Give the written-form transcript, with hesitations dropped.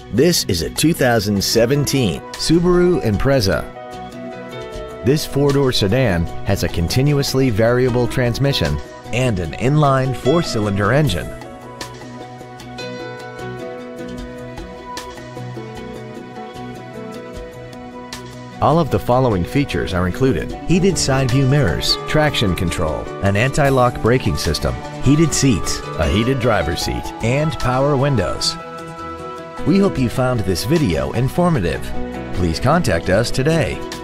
This is a 2017 Subaru Impreza. This four-door sedan has a continuously variable transmission and an inline four-cylinder engine. All of the following features are included: heated side view mirrors, traction control, an anti-lock braking system, heated seats, a heated driver's seat, and power windows. We hope you found this video informative. Please contact us today.